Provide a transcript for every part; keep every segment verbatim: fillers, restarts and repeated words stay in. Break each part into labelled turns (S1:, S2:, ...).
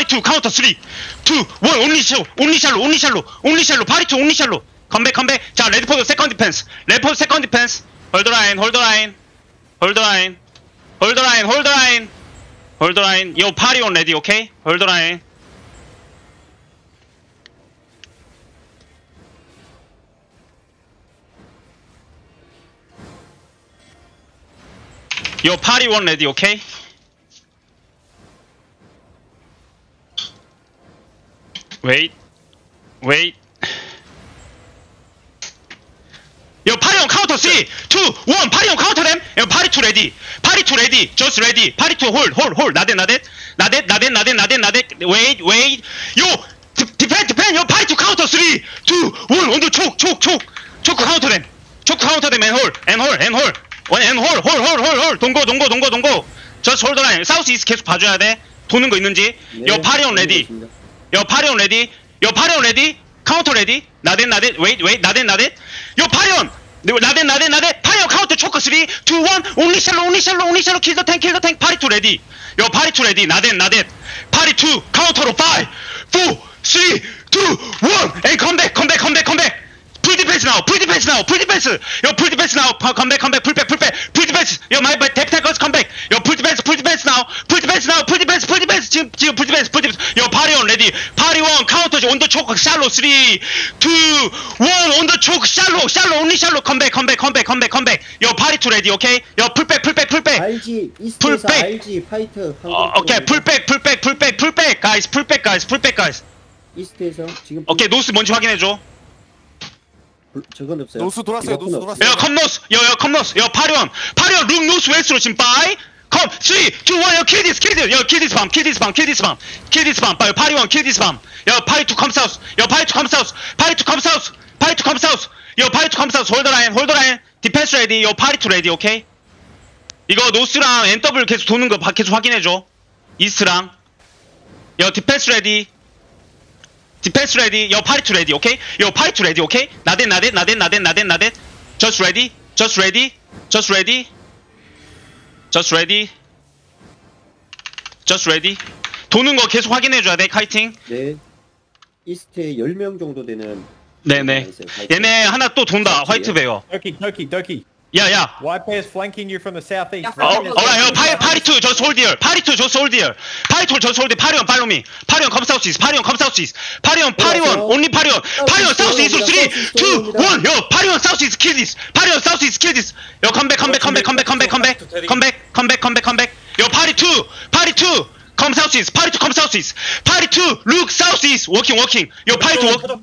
S1: two counter three two one only shallow only shallow only shallow only shallow party two only shallow 컴백 컴백 자 레드포드 세컨드 디펜스 레드포드 세컨드 디펜스 홀드 라인 홀드 라인 홀드 라인 홀드 라인 홀드 라인 홀드 라인 요 파리 온 레디 오케이 홀드 라인 요 파리 원 레디 오케이 wait wait 요 파리 원 카운터 three two one 파리 원 카운터 them 요 파리 투 레디 파리 투 레디 just ready 파리 투 홀 홀 홀 나댓 나댓 나댓 나댓 나댓 나댓 나댓 wait wait 요 디펜 디펜 요 파리 투 카운터 three two one 온도 촉촉촉 초크 카운터 them 초크 카운터 them and 홀 and 홀 and 홀 원 and 홀 홀 홀 홀 홀 동고 동고 동고 동고 just hold the line 사우스 이스트 계속 봐줘야 돼 도는 거 있는지 요 파리 원 레디 요 파리 온 레디 요 파리 온 레디 카운터 레디 나댓 나댓 웨이트 웨이트 나댓 나댓 요 파리 온 나댓 나댓 나댓 파리 온 카운터 초크 three two one only shallow only shallow only shallow kill the tank kill the tank 파리 투 레디 요 파리 투 레디 나댓 나댓 파리 투 카운터로 five four three two one and 컴백 컴백 컴백 컴백 풀 디펜스 나오 풀 디펜스 나오 풀 디펜스 요 풀 디펜스 나오 컴백 컴백 풀백 풀백 풀 디펜스 요 마이 마이 덱 탱커스 컴백 요 풀 디펜스 풀 디펜스 나오 풀 디펜스 나오 풀 디펜스 풀 디펜스 지금 지금 풀 디펜스 풀 디펜스 요 파리 온 레디 파리 원 카운터 온더 초크 샬로 three two one 온더 초크 샬로 샬로 온리 샬로 컴백 컴백 컴백 컴백 컴백 요 파리 투 레디 오케이 요 풀백 풀백 풀백
S2: 알지 이스트에서 알지 파이터
S1: 어, 오케이 풀백 풀백 풀백 풀백 가이스 풀백 가이스 풀백 가이스
S2: 이스트에서 지금
S1: 오케이 노스 뭔지 확인해줘
S2: 저건 없어요.
S3: 노스 돌았어요. 노스 돌았어요.
S1: 여 컴노스 여여 컴노스 여 파리원 파리원 룩 노스 웨스트로 지금 파이 컴 three two one 여 킬디스 킬디스 여 킬디스 밤 킬디스 밤 킬디스 밤 킬디스 밤 파리 파리원 킬디스 밤여 파리 투 컴 사우스 여 파리 투 컴 사우스 파리 투 컴 사우스 파리 투 컴 사우스 여 파리 투 컴 사우스 홀더 라인 홀더 라인 디펜스 레디 여 파리 투 레디 오케이 이거 노스랑 엔더블 계속 도는 거 계속 확인해줘 이스트랑 여 디펜스 레디 디펜스 레디 요 파리 투 레디 오케이 요 파리 투 레디 오케이 나댓 나댓 나댓 나댓 나댓 나댓 just ready just ready just ready just ready just ready 도는 거 계속 확인해줘야 돼 카이팅
S2: 네. 이스트에 열 명 정도 되는
S1: 네네 얘네 하나 또 돈다 화이트 베어
S4: Turkey, Turkey, Turkey.
S1: 야야
S4: White bear's flanking you from the southeast.
S1: 어, 어라, 파리, 파리 투, 저스 홀디얼. 파리 투, 저스 홀디얼. 파리 투, 저스 홀디. 파리온, 팔로미. 파리온, 컴 사우스 이스. 파리온, 컴 사우스 이스. 파리온, 파리원, 온리 파리온. 파리온, 사우스 이스로 three, two, one. 요, 파리온, 사우스 이스, 킬 디스. 파리온, 사우스 이스, 킬 디스. 요, 컴백, 컴백, 컴백, 컴백, 컴백, 컴백. 컴백, 컴백, 컴백, 컴백. 요, 파리 투, 파리 투. 컴 사우스 이스. 파리 투, 컴 사우스 이스. 파리 투, 룩 사우스 이스. 워킹, 워킹. 요, 파리 투, 워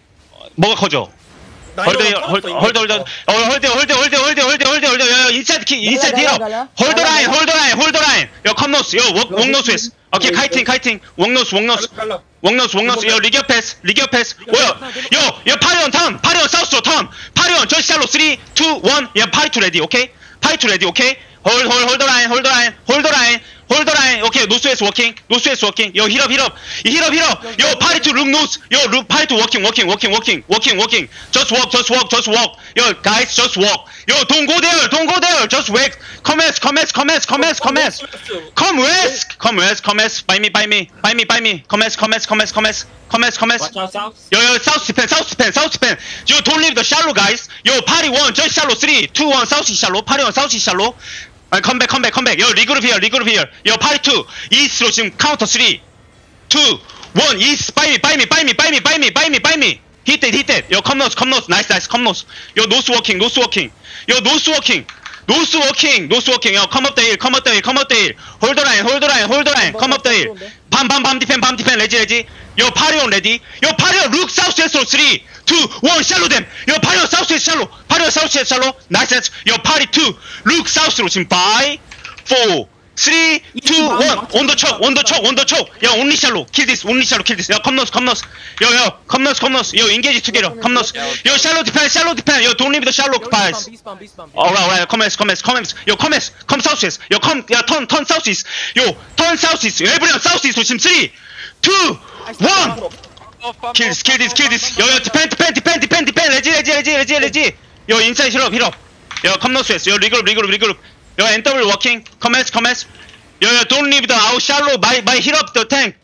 S1: 뭐가 커져? 홀드 홀드 홀드 홀드 어 홀드 홀드 홀드 홀드 홀드 홀드 홀드 여 인사이드 키 인사이드 힐업 홀드 라인 홀드 라인 홀드 라인 여 컴노스 여 웍노스에스 오케이 카이팅 카이팅 웍노스 웍노스 웍노스 웍노스 여 리기어 패스 리기어 패스 뭐야 여여 파리온 턴 파리온 사우스로 턴 파리온 저시 샬로 three two one 여 파리 투 레디 오케이 파리 투 레디 오케이 홀 홀 홀드 라인 홀드 라인 홀드 라인 홀더 라인 오케이 노스웨스 워킹 노스웨스 워킹 요 힐업 힐업 힐업 힐업 요 파리 투 룩 노스 요룩 파리 투 워킹 워킹 워킹 워킹 워킹 워킹 just walk just walk just walk 요 guys just walk 요 don't go there don't go there just wait come west come west come west come west come west come west come west come west by me by me by me by me come west come west come west come west come west come west yo yo south pen south pen south pen you don't leave the shallow guys yo party one just shallow three two one south shallow party one south shallow 아니 컴백 컴백 컴백 여 리그룹 히어 리그룹 히어 여 파리 투 이스트로 지금 카운터 three two one 이스트 바이미 바이미 바이미 바이미 바이미 바이미 바이미 히트 히트 여 컴노스 컴노스 나이스 나이스 컴노스 여 노스 워킹 노스 워킹 여 노스 워킹 노스 워킹 노스 워킹 여 컴업 더 힐 컴업 더 힐 컴업 더 힐 홀더 라인 홀더 라인 홀더 라인 컴업 더 힐 밤 밤 밤 디펜 밤 디펜 레지 레지 여 파리온 레디 여 파리온 룩 사우스 웨스트로 three two one 샬로 댐 여 파리온 사우스 웨스트 샬로 파리온 사우스 웨스트 샬로 나이스 나이스 여 파리 투 룩 사우스로 지금 five four three two one 온더 촉 온더 촉 온더 촉야 온리 샬로 킬 디스 온리 샬로 킬 디스 야 컴노스 컴노스 여여 컴노스 컴노스 여 인게이지 투게더 컴노스 여 샬로 디펜 샬로 디펜 여 don't leave the shallow pass alright alright 컴에스 컴에스 컴에스 여 컴에스 컴 사우스에스 여 컴 야 턴 턴 사우스이스 요턴 사우스이스 에브리언 사우스이스로 지금 three two one 킬 디스 킬 디스 킬 디스 여여 디펜 디펜 디펜 디펜 디펜 레지 레지 레지 레지 레지 여 인사이드 힐업 힐업 여 컴노스에스 여 리그룹 리그룹 리그룹 여 엔더블 워킹 컴에스 컴에스 여 여 don't leave the out shallow by by hit up the tank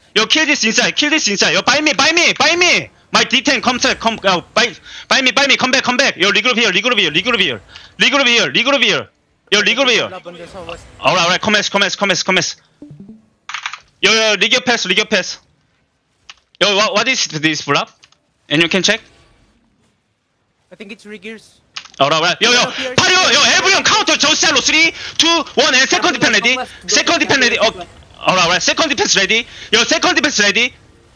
S1: Yo, kill this inside. Kill this inside. Yo, buy me, buy me, buy me. My D ten, come back, come, uh, buy, buy me, buy me, come back, come back. Yo, regroup here, regroup here, regroup here, regroup here, regroup here. Yo, regroup here. Alright, alright, commence, commence, commence, commence. Yo, yo, rig your pass, rig your pass. Yo, what, what is this flop? And you can check.
S3: I think it's riggers.
S1: Alright, alright. Yo, yo, 파리, yo, everyone counter 저 셀로 three, two, one, and second defense ready. Second defense ready. Oh, alright, alright. Second defense ready. Yo, second defense ready.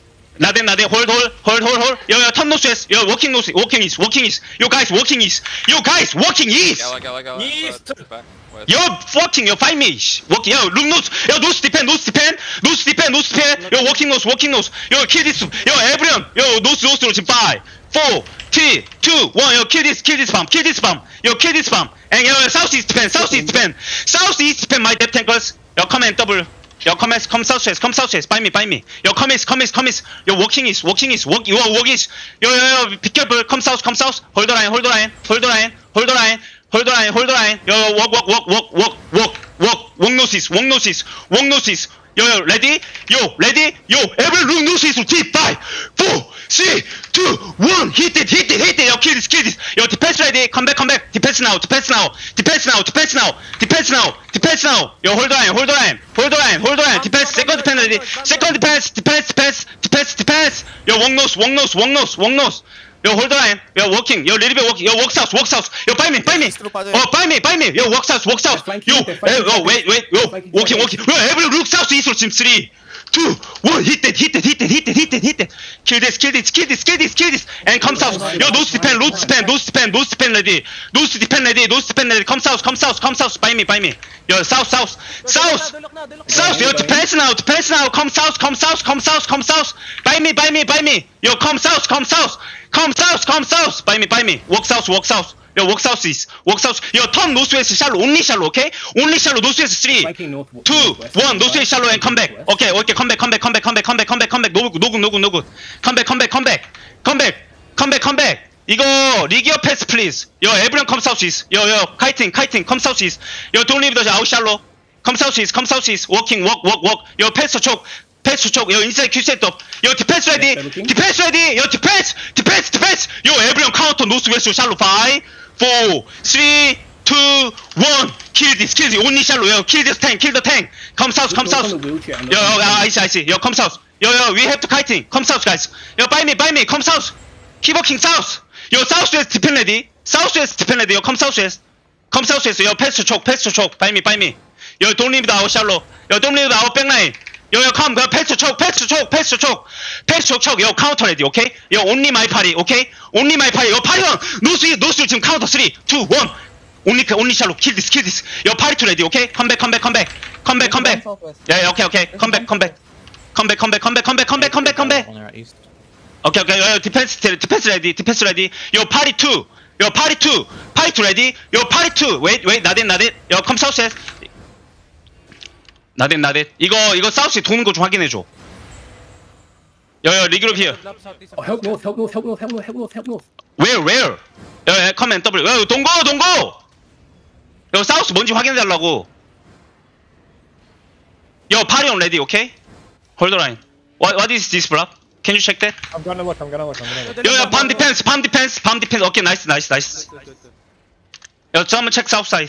S1: 나대 나대 hold hold hold hold hold. Yo, yo, turn north west. Yo, walking north, walking east, walking east. Yo, guys, walking east. Yo, guys, walking east.
S5: Go, go, go, go.
S4: East.
S5: Back, west.
S1: Yo, fucking, yo, find me. Sh- Walking, yo, look north. Yo, north defend, north defend, north defend, north defend. Yo, walking north, walking north. Yo, kill this. Yo, everyone. Yo, north, north, north. Five, four, three, two, one. Yo, kill this, kill this bomb, kill this bomb. Yo, kill this bomb. And yo, southeast defend, southeast defend, southeast defend. My depth tankers. Yo, come and double. Yo, come east, come southwest, come southwest. Buy me, buy me. Yo, come east, come east, come east. Yo, walking east, walking east, walk. Yo, walk east. Yo, yo, yo, be careful. Come south, come south. Hold the line, hold the line, hold the line, hold the line. Hold the line, hold the line. Yo, yo, walk, walk, walk, walk, walk, walk, walk, walk notice, walk notice, walk notice. Yo, yo, ready? Yo, ready? Yo, every room notice. T five, four, three, two, one. Hit it, hit it, hit it. Yo, kill this, kill this. Yo, defense ready. Come back, come back. Defense now, defense now, defense now, defense now, defense now, defense now. Yo, hold the line, hold the line, hold the line, hold the line. Defense, second defense ready. Second defense, defense, defense, defense, defense. Yo, walk nose, walk nose, walk nose, walk nose. Yo, hold the line. Yo, walking. Yo, little bit walking. Yo, walk south, walk south. Yo, buy me, buy me. Oh, buy me, buy me. Yo, walk south, walk south. Yo, hey, yo, wait, wait. Yo, walking, walking. Yo, everyone look south to eastward. Team three, two, one. Hit it, hit it, hit it, hit it, hit it, hit it. Kill this, kill this, kill this, kill this, kill this. And come south. Yo, nose depend, nose depend, nose depend, nose depend ready. Nose depend ready, nose depend ready. Come south, come south, come south. Buy me, buy me. Yo, south, south, south. South, yo, defense now, defense now. Come south, come south, come south, come south. Buy me, buy me, buy me. Yo, come south, come south. Come south, come south. Buy me, buy me. Walk south, walk south. Yo, walk south east. Walk south. Yo, turn northwest shallow. Only shallow, okay? Only shallow. Northwest three, two, one. Northwest shallow and come back. Okay, okay. Come back, come back, come back, come back, come back, come back, come back. No good, no good, no good, no good. Come back, come back, come back. Come back, come back, come back. 이거 리기어 패스 please. Yo, everyone come south east. Yo, yo, kiting, kiting. Come south east. Yo, don't leave the out shallow. Come south east, come south east. Walking, walk, walk, walk. Yo, pass to choke. Pass to choke. Yo, inside Q set up. Yo, defense ready. Defense ready. Yo, defense, defense, defense. Yo, everyone counter northwest shallow. Five, four, three, two, one. Kill this, kill this. Only shallow. Yo, kill this tank, kill the tank. Come south, come south. Yo, yo, I see, I see. Yo, come south. Yo, yo, we have to kiting. Come south, guys. Yo, buy me, buy me. Come south. Keep walking south. Yo, southwest defense ready. Southwest defense ready. Yo, come southwest. Come southwest. Yo, pass to choke, pass to choke. Buy me, buy me. Yo, don't leave the out shallow. Yo, don't leave the out back line. Yo, yo, come, go, pass to choke, pass to choke, pass to choke, pass to choke. Yo, counter ready, okay? Yo, only my party, okay? Only my party. Yo, party one. No three, no three. 지금 counter three, two, one. Only, only shallow. Kill this, kill this. Yo, party two ready, okay? Come back, come back, come back, come back, come back. Yeah, yeah, okay, okay. Come back, come back, come back, come back, come back, come back, come back, come back, come back. Okay, okay. Yo, defense, defense ready, defense ready. Yo, party two. Yo, party two. Party two ready. Yo, party two. Wait, wait, not it, not it. Yo, come southwest. 나댓 나댓 이거 이거 사우스 도는 거 좀 확인해 줘. 여여 리그룹 here.
S3: Oh,
S2: help north, help north, help north, help north, help north, help north.
S1: Where where? 여여 come and double. 여 동고 동고. 여 사우스 뭔지 확인해 달라고. 여 파리 on ready, okay? Hold the line. What what is this, bro? Can you check that?
S4: I'm gonna look, I'm gonna look, I'm gonna look.
S1: 여여 palm defense, palm defense, palm defense. Okay, nice, nice, nice. 여 저 한번 check south side.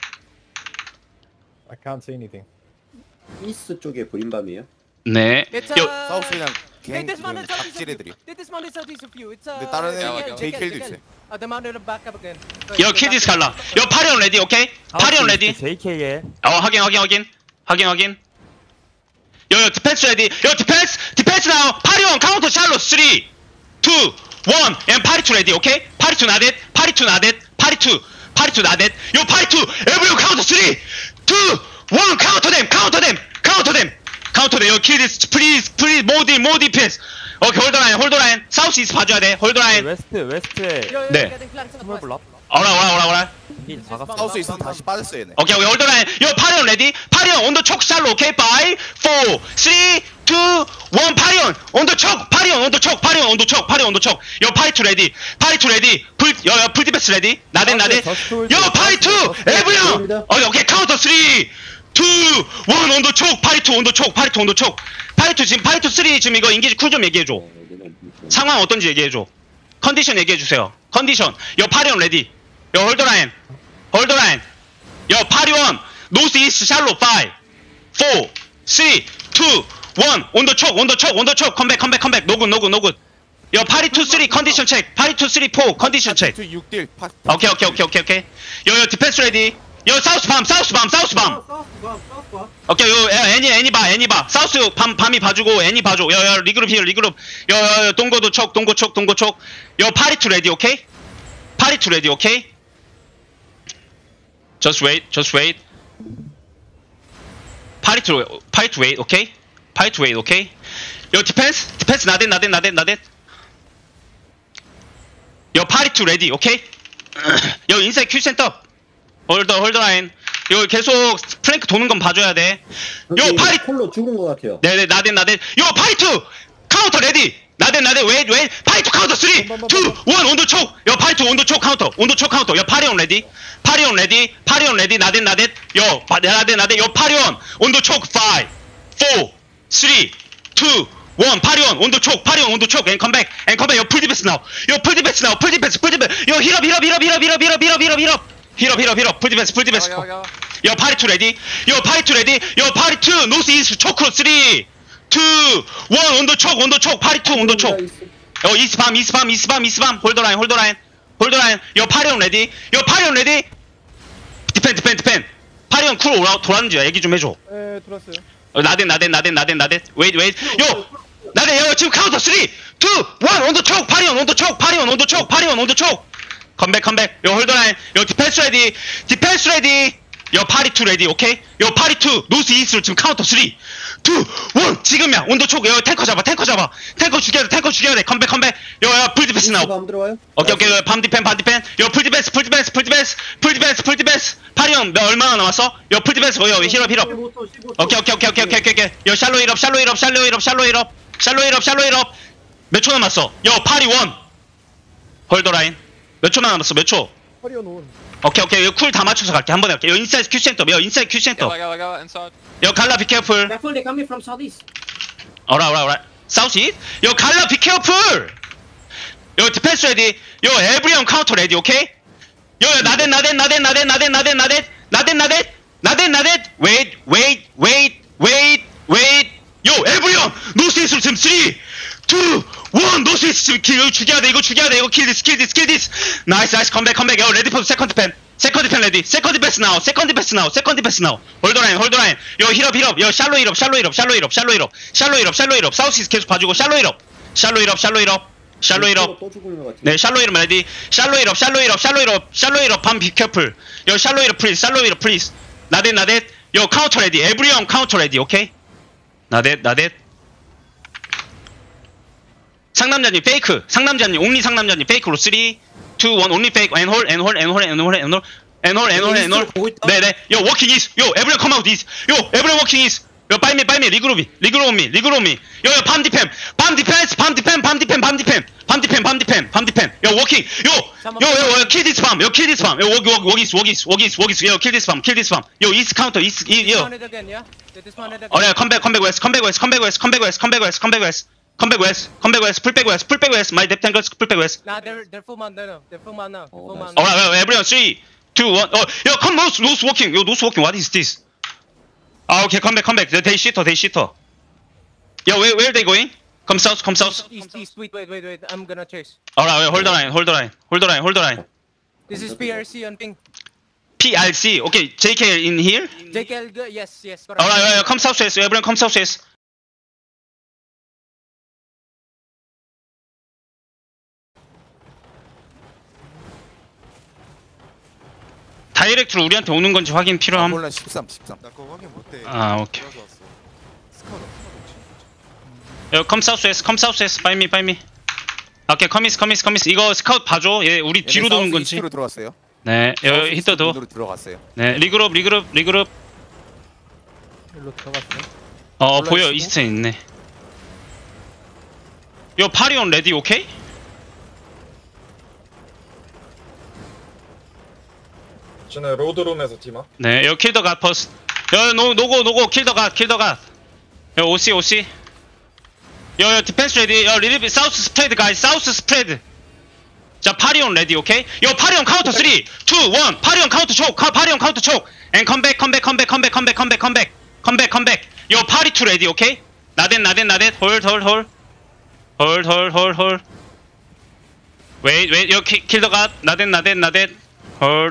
S4: I can't see anything.
S2: 이스트 쪽에 보인밤이에요.
S1: 네.
S3: It's
S1: 여
S3: uh.
S5: 사우스 그냥
S3: They
S5: 갱
S3: dismounted southeast of
S5: 각질
S3: you.
S5: 애들이.
S3: They dismounted southeast of you. It's uh.
S5: 근데 다른
S3: J K,
S5: 애가
S3: J K,
S5: 제이킬도
S3: J K.
S5: 있어요.
S3: Uh, they mounted back up again.
S1: 여 키디스 갈라. 여 파리 on ready, okay? 파리 on ready.
S6: 제이케이에
S1: 어 확인 확인 확인 확인 확인. 여여 디펜스 레디. 여 디펜스 디펜스 나우. 파리 원 카운터 샬롯 three, two, one and 파리 투 레디, 오케이? 파리 투 나댓. 파리 투 나댓. 파리 투 파리 투 나댓. 요 파리 투 에브리온 카운터 three, two, one 카운터 댐 카운터 댐 카운터 댐 카운터 댐. 요 키디스 플리즈 플리즈 모디 모디 패스. 오케이 홀더 라인 홀더 라인. 사우스 이스 봐줘야 돼. 홀더 라인.
S6: 웨스트 웨스트에
S3: Yo, yo,
S1: 네.
S3: getting flanked
S6: 스몰
S3: southwest.
S6: 블럭
S1: 오라 오라 오라 오라.
S6: 이 작았어.
S5: 사우스 있으면 다시 빠졌어요 얘네.
S1: 오케이 오케이 홀더 라인. 요 파리 온 레디. 파리 온 온더 촉 샬로, 오케이? five, four, three, two, one 파리 온 온더 촉. 파리 온 온더 촉. 파리 온 온더 촉. 파리 온 온더 촉. 요 파리 투 레디. 파리 투 레디. 풀 여여 풀 디펜스 레디. 나댄 나댄. 요 파리 투 에브리온. 오케이 오케이 카운터 three, 원 온더 촉 파리투 온더 촉 파리투 온더 촉 파리투 지금 파리투 쓰리 지금 이거 인기지 쿨 좀 얘기해줘. 상황 어떤지 얘기해줘. 컨디션 얘기해주세요. 컨디션 여 파리온 레디 여 홀더라인 홀더라인 여 파리원 노스 이스트 샬로 오, 사, 삼, 이, 원 온더 촉 온더 촉 온더 촉 컴백 컴백 컴백 노굿 노굿 노굿 여 파리투 쓰리 컨디션 체크 파리투 쓰리, 사 컨디션 체크
S5: 육 딜.
S1: 오케이 오케이 오케이 오케이 오케이 여여 디펜스 레디 여 사우스 밤 사우스 밤 사우스 밤 오케이 요 애- 애니 애니 봐 애니 봐 사우스 밤 밤이 봐주고 애니 봐줘 여여 리그룹 히어 리그룹 여여 동고도 촉 동고 촉 동고 촉여 파리투 레디 오케이 파리투 레디 오케이 just wait just wait 파리투 파리투 웨이트 오케이 파리투 웨이트 오케이 여 디펜스 디펜스 나댓 나댓 나댓 나댓 여 파리투 레디 오케이 여 인사이드 큐 센터 홀더 홀더 라인 이거 계속 플랭크 도는 건 봐줘야 돼. 요 파리
S2: 콜로 죽은 것 같아요.
S1: 네네 나댄 나댄 요 파리투 카운터 레디 나댄 나댄 웨이 웨이 파리투 카운터 쓰리, 이, 원 온도 촉. 요 파리투 온도 촉 카운터 온도 촉 카운터 요 파리온 레디 파리온 레디 파리온 레디 나댄 나댄 요 파- 나댄 나댄 요 파리온 온도 촉 오, 사, 삼, 이, 원 파리온 온도 촉 파리온 온도 촉 앤 컴백 앤 컴백 요 풀디베스 나우 요 풀디베스 나우 풀디베스 풀디베스 요 힐업 힐업 힐업 힐업 힐업 힐업 힐업 힐업 힐업 힐업 힐업 힐업 풀디베스 풀디베스 요 파리투 레디 요 파리투 레디 요 파리투 노스 이스트 초크로 쓰리, 이, 원 온도 촉 온도 촉 파리투 온도 촉 요 이스밤 이스밤 이스밤 이스밤 홀더라인 홀더라인 홀더라인 요 파리온 레디 요 파리온 레디 디펜 디펜 디펜 파리온 쿨 오라 돌았는지 얘기 좀 해줘.
S4: 에 들었어요.
S1: 어, 나댄 나댄 나댄 나댄 나댄 웨이트 웨이트 요 나댄 요 지금 카운터 쓰리, 이, 원 온도 촉 파리온 온도 촉 파리온 온도 촉 파리온 온도 촉 컴백 컴백 요 홀더라인 요 디펜스 레디 디펜스 레디 요 파리투 레디 오케이 요 파리투 노스 이스트로 지금 카운터 쓰리, 이, 원 지금이야 온도 촉 요 탱커 잡아 탱커 잡아 탱커 죽여야 돼 탱커 죽여야 돼 컴백 컴백 요요 풀디펜스 나오
S2: 밤 들어와요?
S1: 오케이 오케이 요 밤 디펜 밤 디펜 요 풀디펜스 풀디펜스 풀디펜스 풀디펜스 풀디펜스 파리온 몇 얼마나 남았어 요 풀디펜스 요 힐업 힐업 오케이 오케이 오케이 오케이 오케이 오케이 오케이 요 샬로 힐업 샬로 힐업 샬로 힐업 샬로 힐업 샬로 힐업 샬로 힐업 몇 초 남았어 요 파리원 홀더라인 몇 초 남았어 몇 초
S4: 허리온 온.
S1: 오케이 오케이 쿨 다 맞춰서 갈게 한 번에 갈게 요 인사이드 큐 센터 요 인사이드 큐 센터 요 갈라 비케어풀
S6: Careful, they coming from southeast.
S1: 어라 어라 어라 사우스 이스트 요 갈라 비케어풀 요 디펜스 레디 요 에브리언 카운터 레디 오케이 요 나댄 나댄 나댄 나댄 나댄 나댄 나댄 나댄 나댄 나댄 나댄 웨이트 웨이트 웨이트 웨이트 웨이트 요 에브리언 노스 이스트로 지금 쓰리, 이, 원 노스 이스트 지금 킬 이거 죽여야 돼 이거 죽여야 돼 이거 킬 디스 킬 디스 킬 디스 나이스 나이스 컴백 컴백 요 레디 포 세컨드 펜 세컨드 펜 레디 세컨드 베스 나우 세컨드 베스 나우 세컨드 베스 나우 홀더라인 홀더라인 요 힐업 힐업 요 샬로 힐업 샬로 힐업 샬로 힐업 샬로 힐업 샬로 힐업 샬로 힐업 사우스 이스트 계속 봐주고 샬로 힐업 샬로 힐업 샬로 힐업 샬로 힐업
S2: 또 죽은 것 같아요.
S1: 네 샬로 힐업 레디 샬로 힐업 샬로 힐업 샬로 힐업 샬로 힐업 밤 비케어풀 요 샬로 힐업 플리즈 샬로 힐업 플리즈 나댓 나댓 요 카운터 레디 에브리언 카운터 레디 오케이 나댓 나댓 상남자님 페이크 상남자님 옹리 상남자님 페이크로 쓰리, 이, 원 온리 페이크 앤홀 앤홀 앤홀 앤홀 앤홀 앤홀 앤홀 앤홀 네네 요 워킹 이스 요 에브리언 컴아웃 이스 요 에브리언 워킹 이스 요 빨미 빨미 리그룹이 리그룹미 리그룹미 요요 밤 디펜 밤 디펜스 밤 디펜 밤 디펜 밤 디펜 밤 디펜 밤 디펜 밤 디펜 요 워킹 요요요 킬디스 밤요 킬디스 밤요 워기 워기 워기스 워기스 워기스 워기스 요 킬디스 밤 킬디스 밤요 이스 카운터 이스 이요
S3: Dismount it again, yeah? They dismount it again.
S1: 어래 컴백 컴백 웨스 컴백 웨스 컴백 웨스 컴백 웨스 컴백 웨스 컴백 웨스 컴백 웨스 컴백 웨스 풀백 웨스 풀백 웨스 마이 뎁탱글스 풀백 웨스
S3: Nah, they're they're full man, no, no, they're full man now.
S2: Oh,
S3: Full man.
S2: nice.
S3: now.
S1: alright everyone three, two, one 어 요 컴 노스 노스 워킹 요 노스 워킹 what is this 아 오케이 컴백 컴백 데이 시터 데이 시터 야 where where they going come south come south
S3: East, east, wait, wait, wait, wait. I'm gonna chase.
S1: alright hold the line hold the line hold the line hold the line
S3: This is P R C on ping.
S1: P R C okay J K in here
S3: J K L, go- yes, yes. Correct.
S1: alright alright come south west everyone come south west 다이렉트로 우리한테 오는 건지 확인 필요함.
S5: 몰라 십삼 십삼.
S7: 나 그거 확인 못해.
S1: 아 오케이.
S7: 들어서 왔어. 스카우트
S1: 여 come south west come south west by me by me. 오케이 come east come east come east 이거 스카우트 봐줘. 얘 우리 뒤로 도는 건지.
S5: 뒤로 들어왔어요.
S1: 네 여 히터도.
S5: 뒤로 들어갔어요.
S1: 네 리그룹 리그룹 리그룹.
S4: 일로 들어갔어요.
S1: 어
S5: 올라있고.
S1: 보여 이스트에 있네. 요 파리온 레디 오케이?
S7: 쟤네 로드룸에서 팀아.
S1: 네 여 킬더 갓 퍼스. 여, 노, 노고, 노고, 킬 더 갓, 킬 더 갓. 여, 오씨, 오씨. 여, 여, 디펜스 레디. 여, 리리비, 사우스 스프레드, 가이, 사우스 스프레드. 자, 파리온 레디, 오케이? 여, 파리온 카운터 삼, 이, 일. 파리온 카운터 촉, 카, 파리온 카운터 촉. 앤 컴백, 컴백, 컴백, 컴백, 컴백, 컴백, 컴백. 컴백, 컴백. 여, 파리 투 레디, 오케이? 나댓, 나댓, 나댓. 홀, 홀, 홀. 홀, 홀, 홀, 홀. 웨이, 웨이, 여, 킬 더 갓. 나댓, 나댓, 나댓. 홀.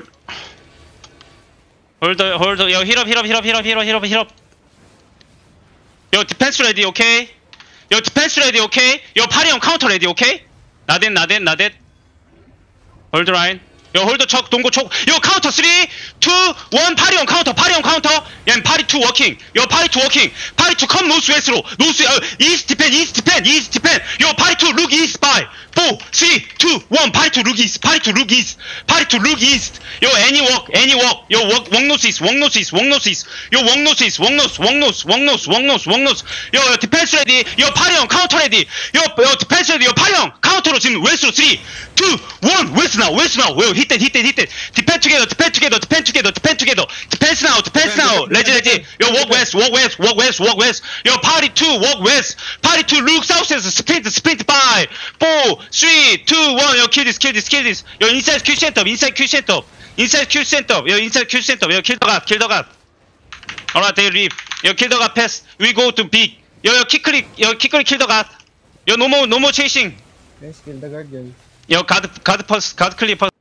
S1: 홀더, 홀더. 여, 힐업, 힐업, 힐업, 힐업, 힐업, 힐업, 힐업. 여, 디펜스 레디, 오케이? 여, 디펜스 레디, 오케이? 여, 파리온 카운터 레디, 오케이? 나댓, 나댓, 나댓. 홀드 라인. 여, 홀더 척, 동고 촉. 여, 카운터 삼, 이, 일. 파리온 카운터, 파리온 카운터. 야, 파리 투 워킹. 여, 파리 투 워킹. 파리 투 컴 노스 웨스로. 노스, 어, 이스트 디펜, 이스트 디펜, 이스트 디펜. 여, 파리 투 룩 이스트 바이. 사, 삼, 이, 일. 파리 투 룩 이스트, 파리 투 룩 이스트. 파리 투 룩 이스트. 여, 애니 웍, 애니 웍. 여, 웍, 웍 노스 이스트, 웍 노스 이스트, 웍 노스 이스트. 여, 웍 노스 이스트, 웍 노스, 웍 노스, 웍 노스, 웍 노스, 웍 노스. 여, 여, 디펜스 레디. 여, 파리온 카운터 레디. 여, 여, 디펜스 레디. 여, 파리온 카운터로 지금 웨스로 삼, 이, 일. 웨스트 나우, 웨스트 나우. 여, 히트, 히트, 히트. 디펜 투게더, 디펜 투게더, 디펜 투게더, 디펜 투게더. 디펜스 나우, 디펜스 나우. 레지, 레지. 여, 웍 웨스트, 웍 웨스트, 웍 웨스트, 웍 웨스트. 여, 파리 투, 웍 웨스트. 파리 투, 룩 사우스에서 스프린트, 스프린트 바이. 사, 삼, 이, 일. 여, 킬 디스, 킬 디스, 킬 디스. 여, 인사이드 큐 센터, 인사이드 큐 센터. 인사이드 큐 센터. 여, 인사이드 큐 센터. 여, 킬 더 갓, 킬 더 갓. Alright, they leave. 여, 킬 더 갓 패스. We go to big. 여, 여, 키클릭, 여, 키클릭 킬 더 갓. 여, no more, no more chasing.
S4: Guys, kill the guard, guys.
S1: 여, 가드, 가드 퍼스, 가드 클리어 퍼스.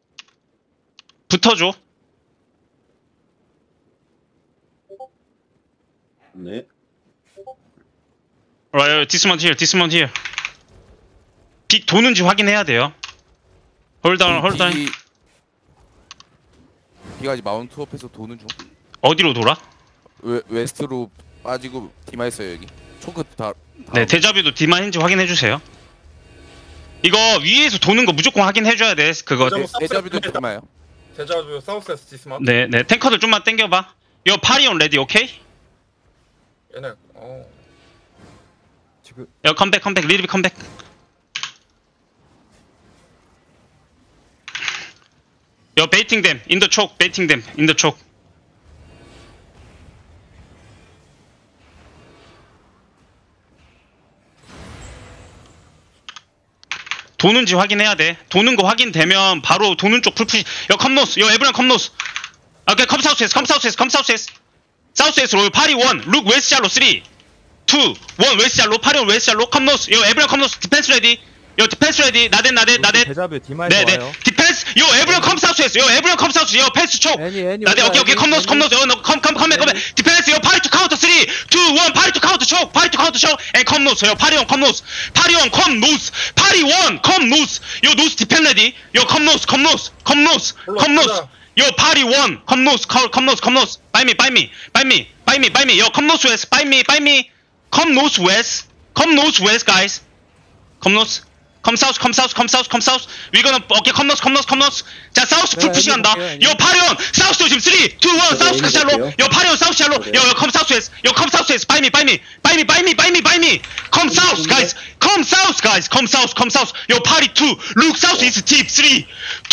S1: 붙어줘.
S2: 네.
S1: Alright, dismount here, dismount here. 빅 도는지 확인해야 돼요. Hold on, hold on.
S5: 비가 아직 마운트업해서 도는 중.
S1: 어디로 돌아?
S5: 웨, 웨스트로 빠지고 디마 있어요 여기. 초크 다.
S1: 네, 데자뷰도 디마인지 확인해주세요. 이거 위에서 도는 거 무조건 확인해줘야 돼. 그거.
S5: 데, 데자뷰도 디마예요.
S6: 데자뷰 사우스에서 디스마운트.
S1: 네, 네. 탱커들 좀만 땡겨봐. 요 파리온 레디, 오케이?
S6: 얘네 어
S4: 지금
S1: 요 컴백, 컴백, 리리비 컴백. 요 베이팅 댐, 인더 촉, 베이팅 댐, 인더 촉. 도는지 확인해야 돼. 도는 거 확인되면 바로 도는 쪽 풀푸시. 여 컴노스, 여 에브리언 컴노스. 아, 오케이, 컴 사우스에스, 컴 사우스에스, 컴 사우스에스. 사우스에스 로 파리 원, 룩 웨스트 샬로 삼, 이, 일, 웨스트 샬로, 파리 원 웨스트 샬로, 컴노스. 여 에브리언 컴노스, 디펜스 레디. 여 디펜스 레디. 나댓, 나댓, 나댓.
S4: 데자뷰 디마에
S1: 네, 네.
S4: 와요.
S1: 디펜스. 요 에브리언 컴 사우스에스. 요 에브리언 컴 사우스. 여 패스 촉.
S4: 애니, 애니,
S1: 나댓,
S4: 올라와,
S1: 오케이, 오케이,
S4: 애니,
S1: 컴노스,
S4: 애니.
S1: 컴노스. 여 컴, 컴, 컴백, 컴백. 디펜스. 여 파리 투 카운터 삼, 이, 일, 파리 투 카운터 촉. 파리 투 카운터 촉. 앤 컴노스. 여 파리 원 컴노스. 파리 원 컴노스. 파리 원 컴노스. 요 노스 디펜 레디. 요 컴노스, 컴노스, 컴노스, 컴노스. 요 파리 원 컴노스, 컴노스, 컴노스. Buy me, buy me, buy me, buy me, buy me. 요 컴노스 웨스, buy me, buy me. 컴노스 웨스, 컴노스 웨스, guys. 컴노스. 컴 사우스, 컴 사우스, 컴 사우스, 컴 사우스. We gonna 오케이, 컴노스, 컴노스, 컴노스. 자, 사우스 풀 푸시 간다. 요 파리온 사우스 조심. 삼, 이, 일, 사우스 샬로. 요 파리온 사우스 샬로. 요, 요 컴 사우스 웨스. 요 컴 사우스 웨스. Buy me, buy me, buy me, buy me, buy me, buy me. 컴 사우스, guys. 컴 사우스, guys. 컴 사우스, 컴 사우스. 요 파리 투. 룩 사우스 이스 딥. 삼, 이,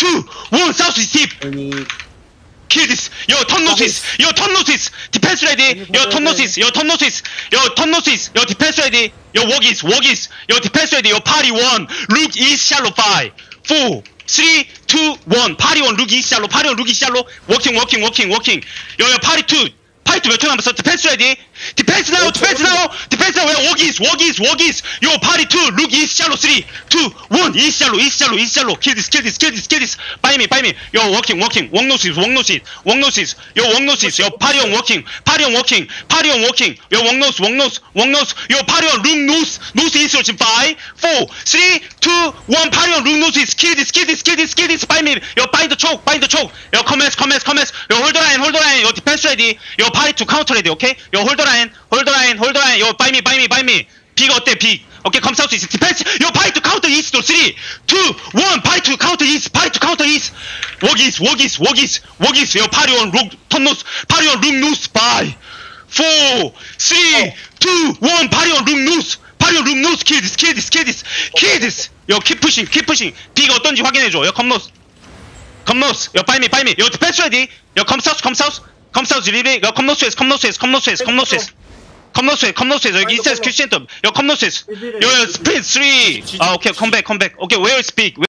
S1: 일, 사우스 이스 딥.
S2: 아니
S1: Kill this. Yo, turn notice. Yo, turn notice. Defense ready. Yo, turn notice. Yo, turn notice. Yo, turn notice. Yo, defense ready. Yo, walk is, walk is. Yo, defense ready. Yo, party one. Look east shallow. Five, four, three, two, one. Party one. Look east shallow. Party one. Look east shallow. Walking, walking, walking, walking. Yo, yo, party two. 파이트 몇 초 남았어? 디펜스 레디. 디펜스 나우, 디펜스 나우, 디펜스 나우. 워기 이스, 워기 이스, 워기 이스. 요 파리 투, 룩 이스 샬로 삼, 이, 일, 이스 샬로, 이스 샬로, 이스 샬로. 킬 디스, 킬 디스, 킬 디스, 킬 디스. 바이 미, 바이 미. 요 워킹, 워킹. 웍 노시스, 웍 노시스, 웍 노시스. 요 웍 노시스. 요 파리 온 워킹, 파리 온 워킹, 파리 온 워킹. 요 웍 노스, 웍 노스, 웍 노스. 요 파리 온 룩 노스, 노스 이스로 지금 파이, 사, 삼, 이, 일. 파리 온 룩 노스 이스. 킬 디스, 킬 디스, 킬 디스, 킬 디스. 바이 미. 요 바인드 촉, 바인드 촉. 요 커메스, 커메스, 커메스. 요 홀더 라인, 홀더 라인. 요 디펜스 레디. 요 파리 투 카운터 레디. 오케이? 요 홀더 라인, 홀더 라인, 홀더 라인. 요 바이 미, 바이 미, 바이 미. 빅 어때? 빅. 오케이, 컴 사우스 이스. 디펜스. 요 파이 투 카운터 이스도 삼, 이, 일. 파이 투 카운터 이스. 파이 투 카운터 이스. 워기 이스, 워기 이스, 워기 이스. 워기 이스. 요 파리 온 룩 턴 노스. 파리 온 룩 노스. 바이. 사, 삼, 이, 일. 파리 온 룩 노스. 파리 온 룩 노스. 킬 디스, 킬 디스, 킬 디스. 킬 디스. 요 킵 푸싱, 킵 푸싱. 빅 어떤지 확인해 줘. 요 컴 노스. 컴 노스. 요 바이 미, 바이 미. 요 디펜스 레디. 요 컴 사우스, 컴 사우스. 컴 사우스 리리 여 컴노스에스 컴노스에스 컴노스에스 컴노스에스 컴노스에스 컴노스에스 여기 이스트에스 큐센터 여 컴노스에스 여 스프린트 쓰리 아 오케이 컴백 컴백 오케이 웨어 스픽